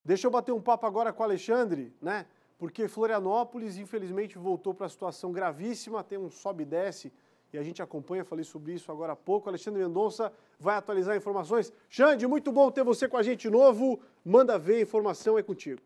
Deixa eu bater um papo agora com o Alexandre, né? Porque Florianópolis, infelizmente, voltou para a situação gravíssima, tem um sobe e desce, e a gente acompanha, falei sobre isso agora há pouco. Alexandre Mendonça vai atualizar informações. Xande, muito bom ter você com a gente de novo. Manda ver, a informação é contigo.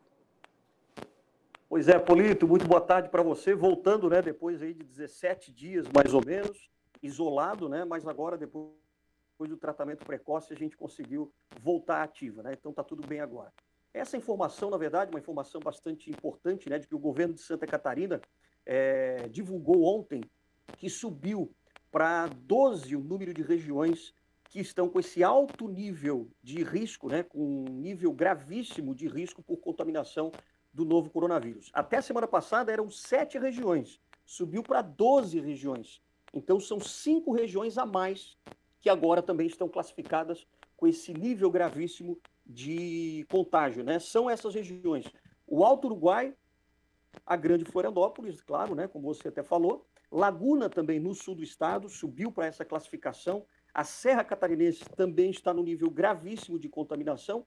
Pois é, Polito, muito boa tarde para você. Voltando, né, depois aí de 17 dias, mais ou menos, isolado, né, mas agora, depois do tratamento precoce, a gente conseguiu voltar ativa, né? Então tá tudo bem agora. Essa informação, na verdade, uma informação bastante importante, né, de que o governo de Santa Catarina divulgou ontem que subiu para 12 o número de regiões que estão com esse alto nível de risco, né, com um nível gravíssimo de risco por contaminação do novo coronavírus. Até a semana passada eram 7 regiões, subiu para 12 regiões. Então são 5 regiões a mais que agora também estão classificadas com esse nível gravíssimo de contágio, né? São essas regiões: o Alto Uruguai, a Grande Florianópolis, claro, né, como você até falou, Laguna também no sul do estado, subiu para essa classificação, a Serra Catarinense também está no nível gravíssimo de contaminação,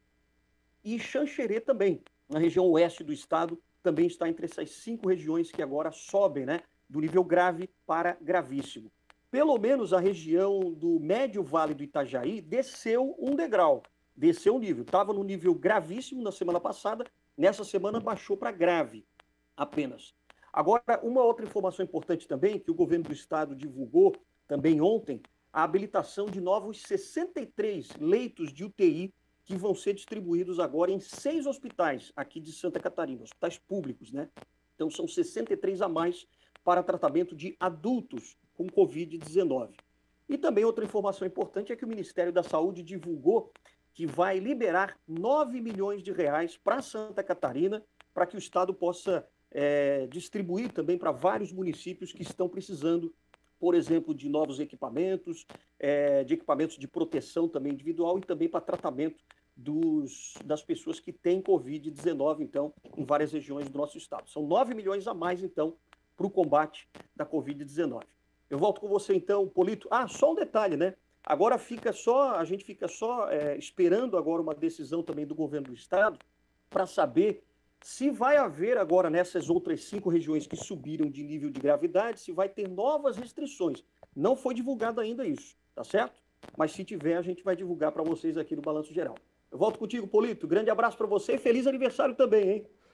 e Xanxerê também, na região oeste do estado, também está entre essas 5 regiões que agora sobem, né, do nível grave para gravíssimo. Pelo menos a região do Médio Vale do Itajaí desceu um degrau, desceu um nível. Estava no nível gravíssimo na semana passada, nessa semana baixou para grave apenas. Agora, uma outra informação importante também, que o governo do estado divulgou também ontem, a habilitação de novos 63 leitos de UTI que vão ser distribuídos agora em 6 hospitais aqui de Santa Catarina, hospitais públicos, né? Então são 63 a mais para tratamento de adultos com Covid-19. E também outra informação importante é que o Ministério da Saúde divulgou que vai liberar 9 milhões de reais para Santa Catarina, para que o estado possa distribuir também para vários municípios que estão precisando, por exemplo, de novos equipamentos, de equipamentos de proteção também individual e também para tratamento das pessoas que têm Covid-19, então, em várias regiões do nosso estado. São 9 milhões a mais, então, para o combate da Covid-19. Eu volto com você, então, Polito. Só um detalhe, né? Agora a gente fica só esperando agora uma decisão também do governo do estado para saber se vai haver agora nessas outras 5 regiões que subiram de nível de gravidade, se vai ter novas restrições. Não foi divulgado ainda isso, tá certo? Mas se tiver, a gente vai divulgar para vocês aqui no Balanço Geral. Eu volto contigo, Polito. Grande abraço para você e feliz aniversário também, hein?